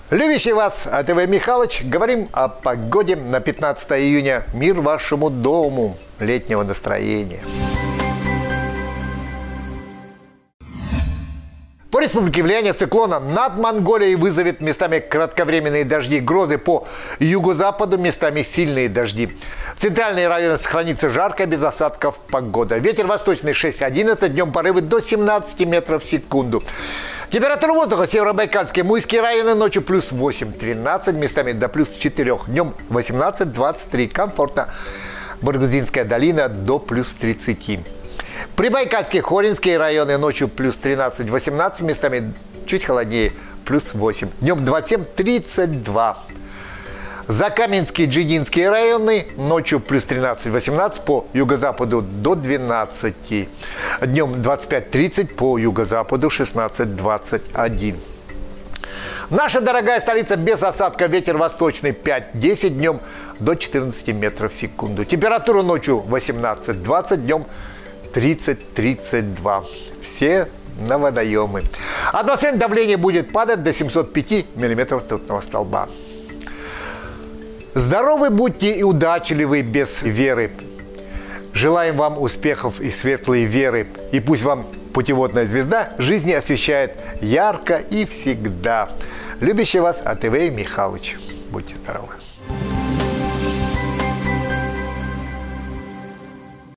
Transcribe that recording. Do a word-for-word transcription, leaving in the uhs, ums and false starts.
Любящий вас А Тэ Вэ Михалыч. Говорим о погоде на пятнадцатое июня. Мир вашему дому. Летнего настроения. По республике влияние циклона над Монголией вызовет местами кратковременные дожди, грозы по юго-западу, местами сильные дожди. В центральные районы сохранится жаркая, без осадков погода. Ветер восточный шесть-одиннадцать, днем порывы до семнадцати метров в секунду. Температура воздуха: северобайкальские, Муйские районы ночью плюс восемь-тринадцать, местами до плюс четырёх, днем восемнадцать-двадцать три, комфортно. Баргузинская долина до плюс тридцати. Прибайкальские, Хоринские районы ночью плюс тринадцать-восемнадцать, местами чуть холоднее, плюс восемь, днем двадцать семь-тридцать два. Закаменские, Джидинские районы ночью плюс тринадцать-восемнадцать, по юго-западу до двенадцати, днем двадцать пять-тридцать, по юго-западу шестнадцать-двадцать один. Наша дорогая столица без осадка, ветер восточный пять-десять, днем до четырнадцати метров в секунду. Температура ночью восемнадцать-двадцать, днем тридцать-тридцать два. Все на водоемы. Атмосферное давление будет падать до семисот пяти миллиметров ртутного столба. Здоровы будьте и удачливы без веры. Желаем вам успехов и светлой веры. И пусть вам путеводная звезда жизни освещает ярко и всегда. Любящий вас А Тэ Вэ Михалыч. Будьте здоровы.